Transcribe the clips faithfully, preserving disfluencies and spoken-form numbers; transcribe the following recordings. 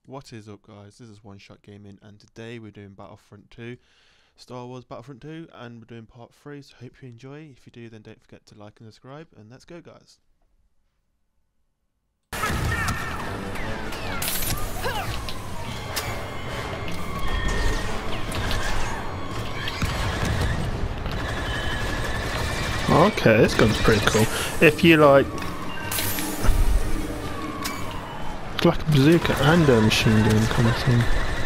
What is up, guys? This is One Shot Gaming, and today we're doing Battlefront two, Star Wars Battlefront two, and we're doing part three, so hope you enjoy. If you do, then don't forget to like and subscribe, and let's go, guys. Okay, this gun's pretty cool. If you like, it's like a bazooka and a machine gun kind of thing.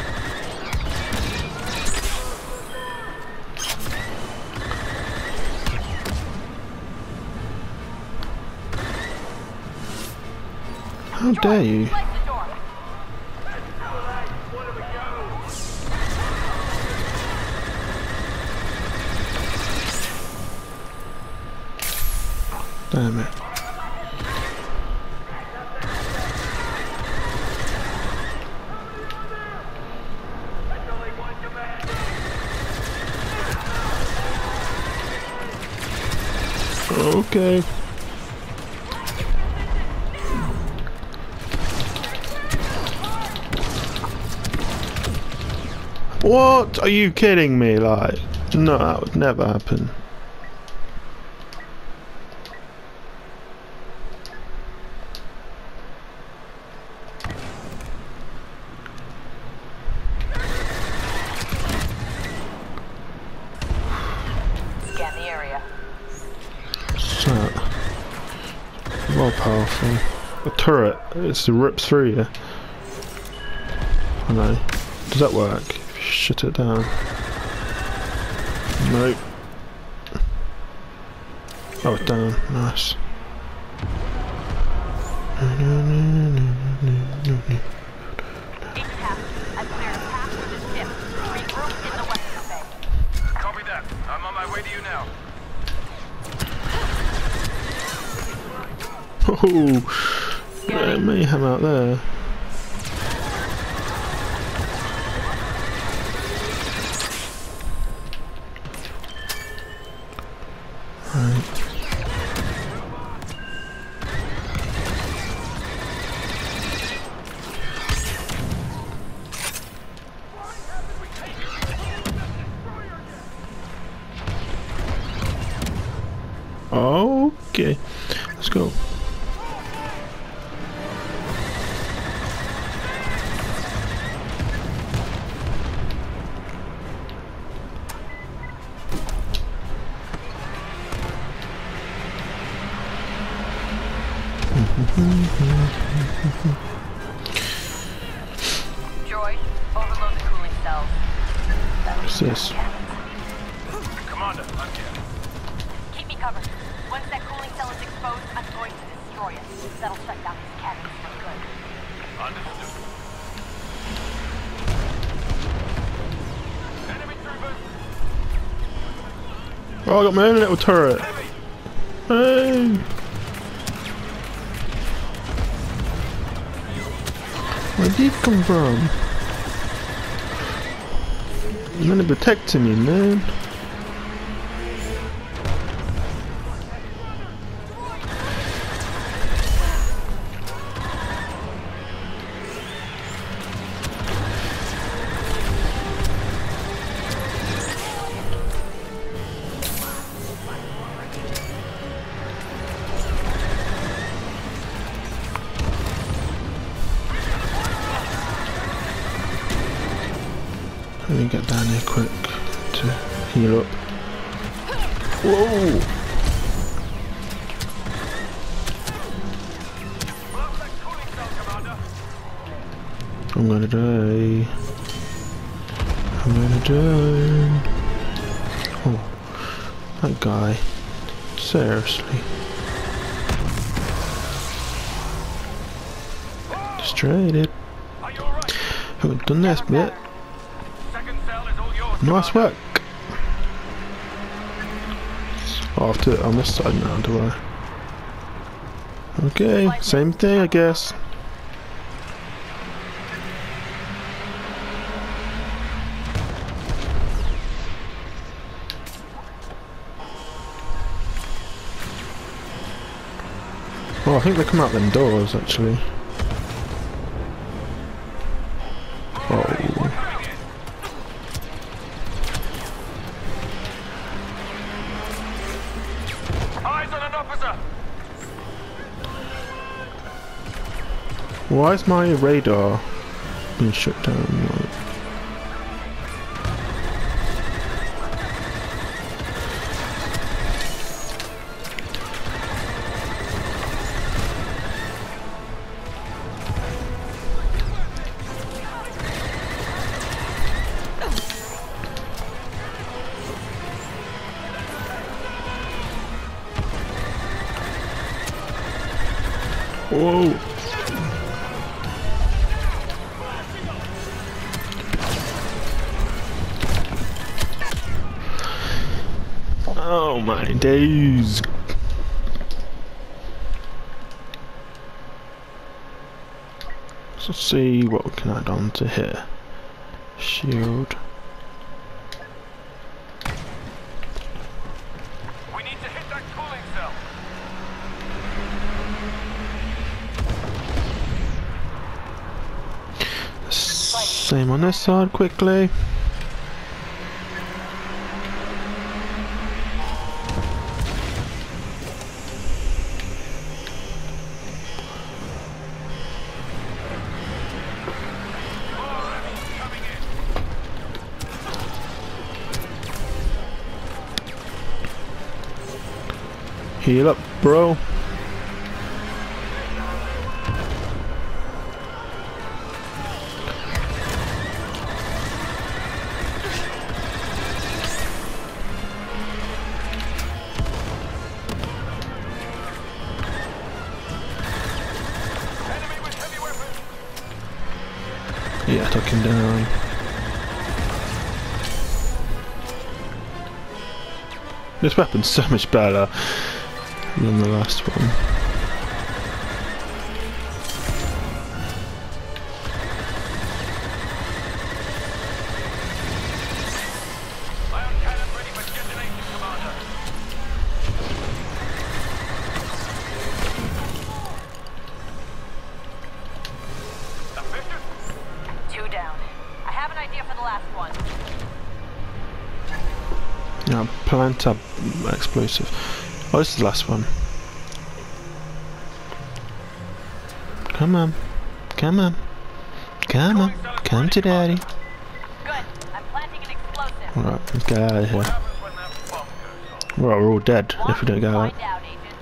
How dare you? Damn it. Okay. What? Are you kidding me? Like, no, that would never happen. Scan the area. What's that? More powerful. A turret. It's to rip through you. I know. Does that work? Shut it down. Nope. Oh, it's down. Nice. I've cleared a path for the ship. Regroup in the western bay. Copy that. I'm on my way to you now. Oh, yeah, mayhem out there. Right. Okay, let's go. Droid, overload the cooling cells. What's this? Commander, I'm here. Keep me covered. Once that cooling cell is exposed, I'm going to destroy it. That'll shut down these cannons for good. Understood. Enemy troopers. Oh, I got my own little turret. Hey! Where did he come from? You're gonna protect me, man. Let me get down here quick to heal up. Whoa! Blow that cooling cell, Commander. I'm gonna die. I'm gonna die. Oh, that guy. Seriously. Destroyed it. Are you alright? Haven't done this bit. Second cell is all yours. Nice Commander. work. Oh, I have to do it on this side now, do I? Okay, same thing, I guess. Oh, I think they come out them doors, actually. Command officer! Why is my radar being shut down? Like, whoa! Oh my days! Let's see what we can add on to here. Shield. We need to hit that cooling cell. Same on this side quickly. Heal up, bro. Enemy with heavy weapons. Yeah, took him down. This weapon's so much better than the last one. Ion cannon ready for detonation, Commander. Efficient? Two down. I have an idea for the last one. Yeah, plant up explosive. Oh, this is the last one. Come on. Come on. Come on. Come to daddy. Good. I'm planting an explosive. Alright, let's get out of here. What happens when that bomb goes off? Well, we're all dead if we don't get out. Find out, Agent.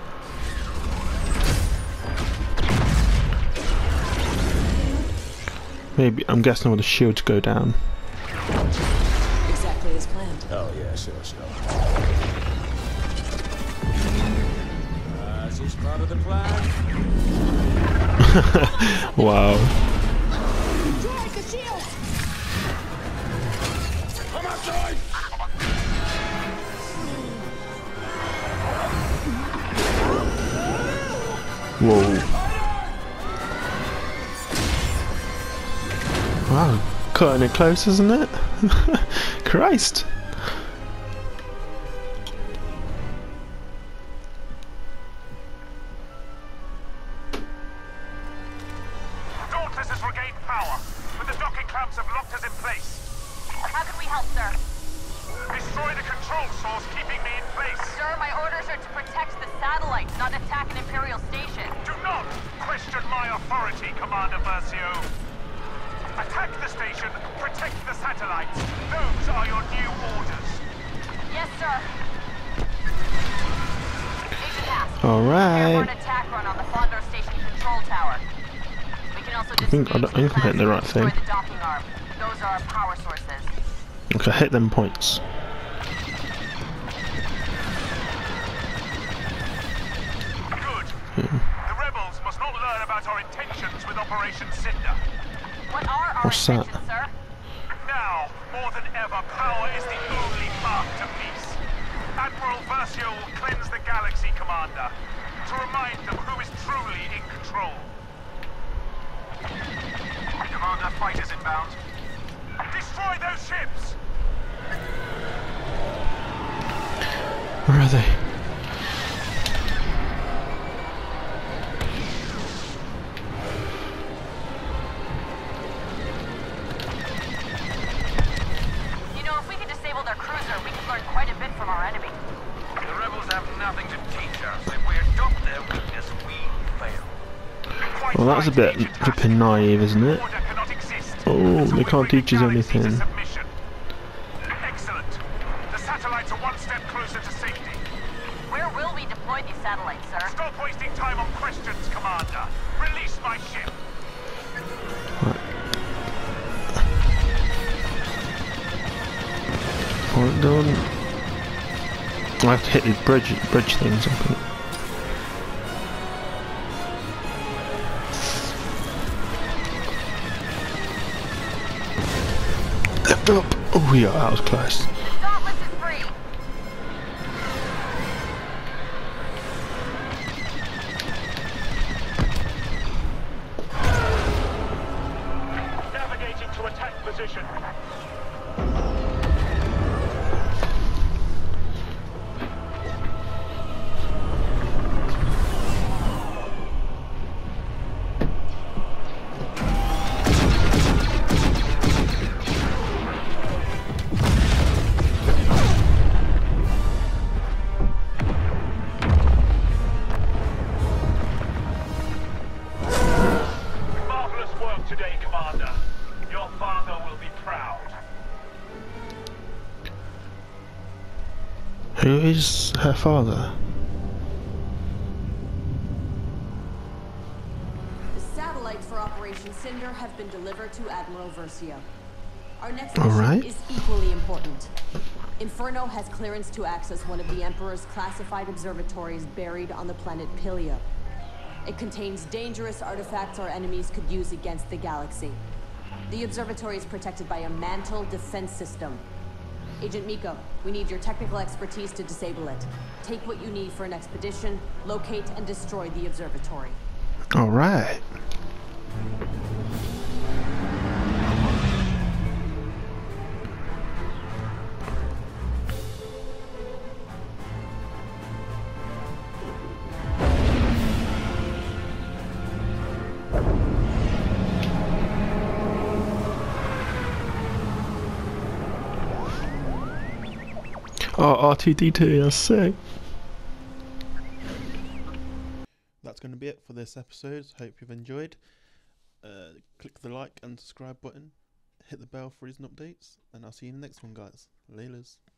Maybe, I'm guessing all the shields go down. Exactly as planned. Oh, yeah, sure, sure. Uh, is this part of the plan? Wow. Come outside! Whoa. Wow, cutting it close, isn't it? Christ. Dauntless has regained power, but the docking clamps have locked us in place. How can we help, sir? Destroy the control source keeping me in place. Sir, my orders are to protect the satellites, not attack an Imperial station. Do not question my authority, Commander Versio. Attack the station, protect the satellites. Those are your new orders. Yes, sir. Agent Hask. Alright. Airborne attack run on the Fondor Station control tower. We can also think- I don't- I think I'm hitting the right destroy thing. the docking arm. Those are our power sources. Okay, hit them points. Good. The rebels must not learn about our intentions with Operation Cinder. What are our What's that? intentions, sir? Now, more than ever, power is the only path to peace. Admiral Versio will cleanse the galaxy, Commander, to remind them who is truly in control. Commander, fighters inbound. Destroy those ships! Where are they? You know, if we could disable their cruiser, we could learn quite a bit from our enemy. The rebels have nothing to teach us if we Well, that's a bit flipping naive, isn't it? Order cannot exist. Oh, they can't teach us Bring the galaxy to anything. submission. Excellent. The satellites are one step closer to safety. Where will we deploy these satellites, sir? Stop wasting time on questions, Commander. Release my ship. Point done. I have to hit these bridge bridge things. I think. Lift up. Oh yeah, that was close. Dauntless is free. Navigating to attack position. Marvelous work today, Commander. Your father will be proud. Who is her father? The satellites for Operation Cinder have been delivered to Admiral Versio. Our next All mission right. is equally important. Inferno has clearance to access one of the Emperor's classified observatories buried on the planet Pilia. It contains dangerous artifacts our enemies could use against the galaxy. The observatory is protected by a mantle defense system. Agent Miko, we need your technical expertise to disable it. Take what you need for an expedition, locate and destroy the observatory. All right. Oh, R two D two, that's sick. That's going to be it for this episode. Hope you've enjoyed. Uh, click the like and subscribe button. Hit the bell for recent updates. And I'll see you in the next one, guys. Laylas.